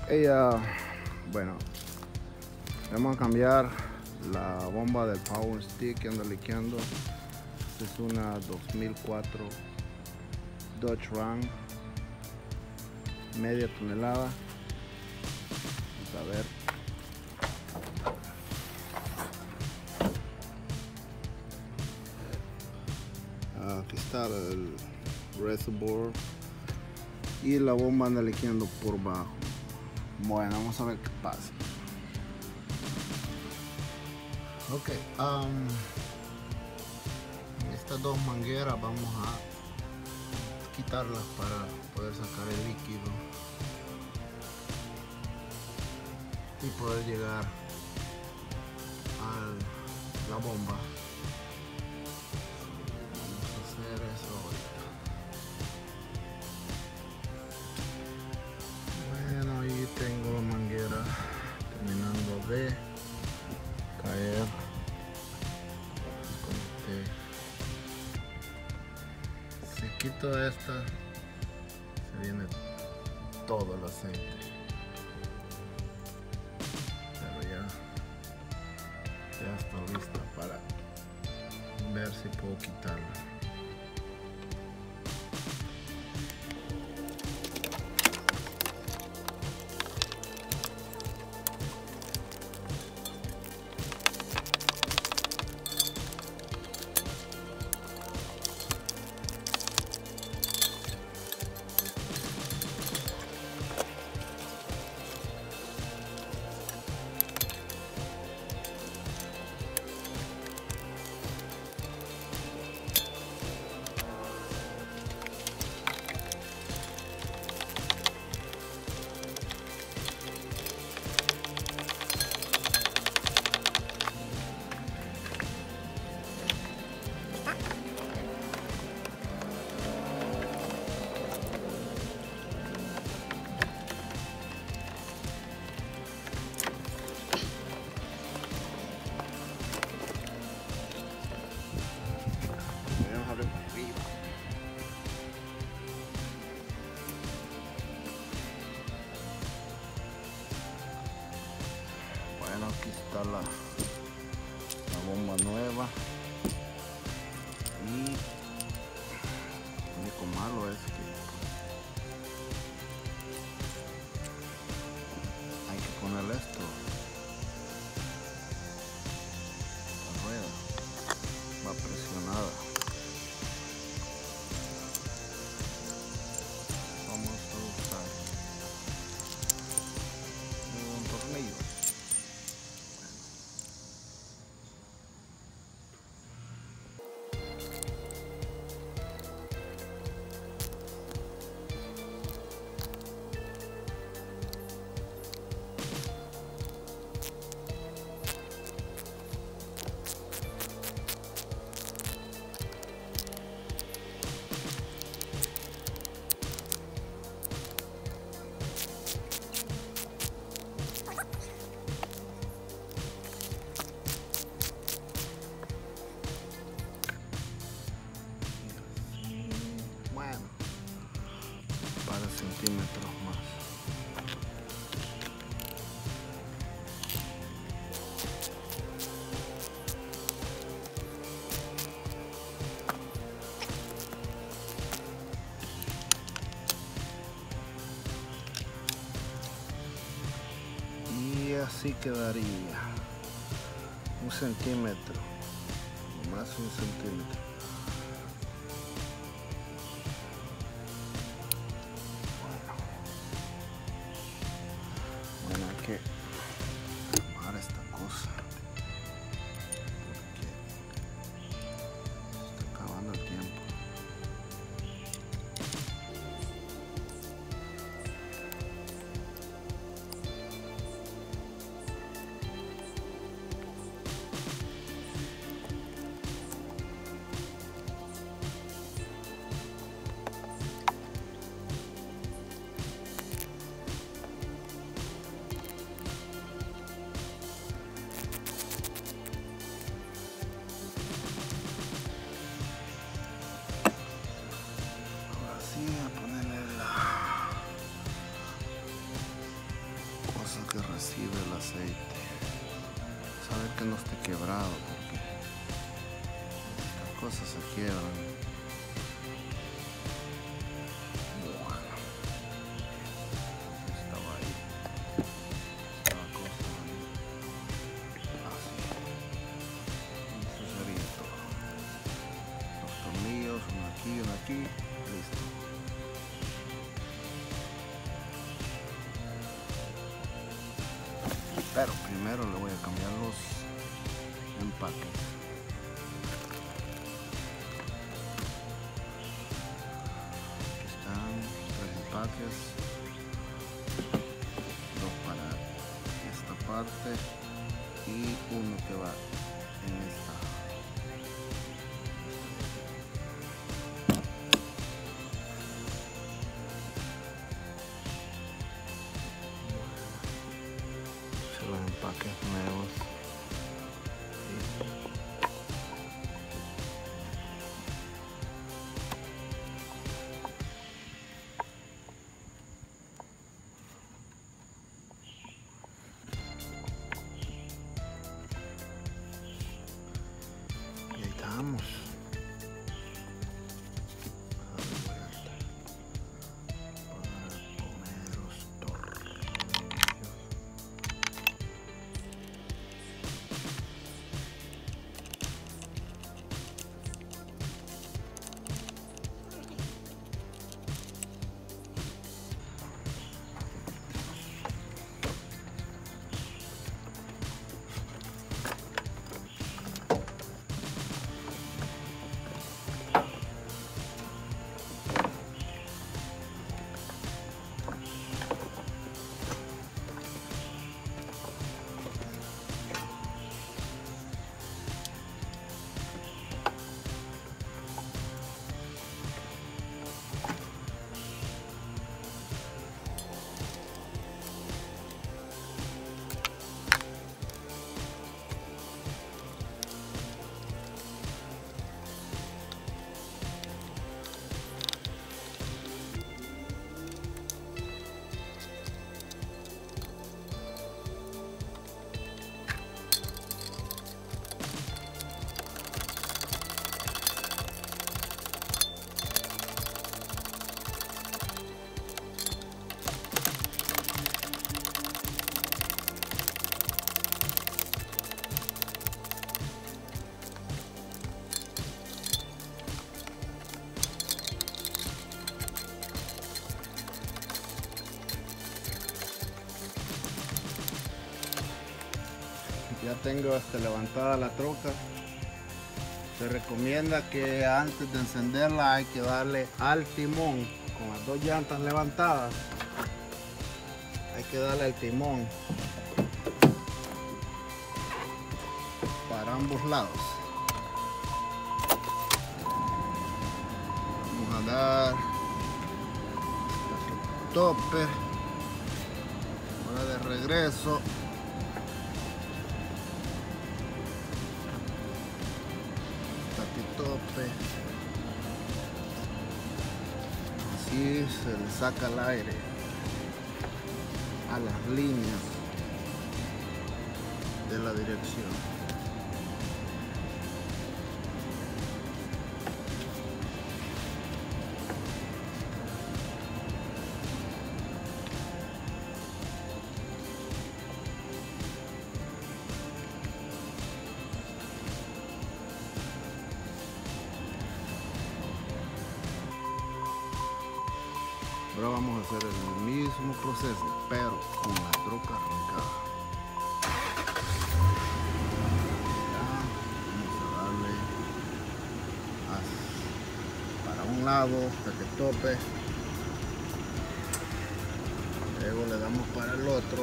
Ella, bueno, vamos a cambiar la bomba del Power Stick que anda liqueando. Esta es una 2004 Dodge Ram, media tonelada. Vamos a ver. Aquí está el reservoir y la bomba anda liqueando por bajo. Bueno, vamos a ver qué pasa. Ok, estas dos mangueras vamos a quitarlas para poder sacar el líquido y poder llegar a la bomba. Vamos a hacer eso ahorita. Bueno, ahí tengo la manguera terminando de caer. Si quito esta, se viene todo el aceite. Pero ya está lista para ver si puedo quitarla. Aquí está la bomba nueva y lo único malo es que hay que ponerle esto, la rueda va presionada. Vamos a usar un tornillo. Centímetros más. Y así quedaría 1 centímetro, más 1 centímetro. Que armar esta cosa porque está acabando el tiempo. que recibe el aceite. Saber que no esté quebrado, porque estas cosas se quiebran. Aquí, listo. Pero primero le voy a cambiar los empaques. Aquí están 3 empaques, 2 para esta parte y uno que va en esta. Los empaques nuevos y ahí estamos. Ya tengo levantada la troca. Se recomienda que antes de encenderla hay que darle al timón con las 2 llantas levantadas. Hay que darle al timón para ambos lados. Vamos a dar hasta el tope. Ahora de regreso. Tope, así se le saca el aire a las líneas de la dirección. Ahora vamos a hacer el mismo proceso, pero con la troca arrancada. Vamos a darle para un lado hasta que tope. Luego le damos para el otro.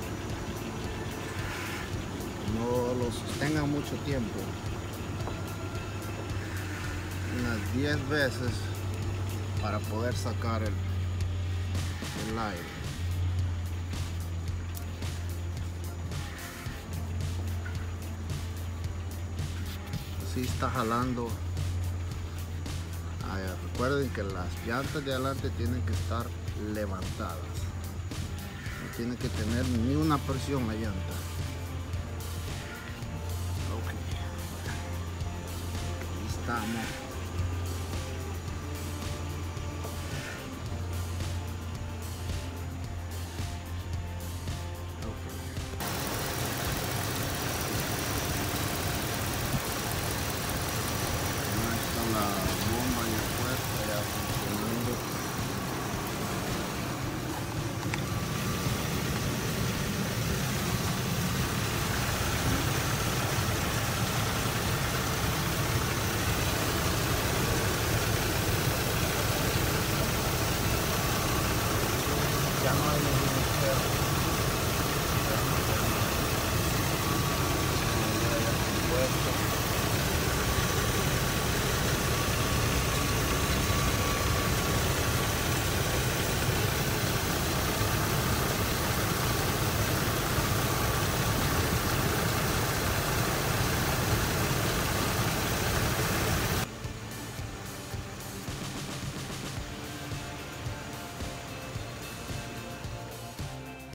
No lo sostengan mucho tiempo. Unas 10 veces para poder sacar el aire. Así está jalando. Recuerden que las llantas de adelante tienen que estar levantadas. tiene que tener ni una presión la llanta. Ok, ahí estamos. La bomba ya puesta, ya funcionando. Ya no hay ningún esfero. Ya está puesto.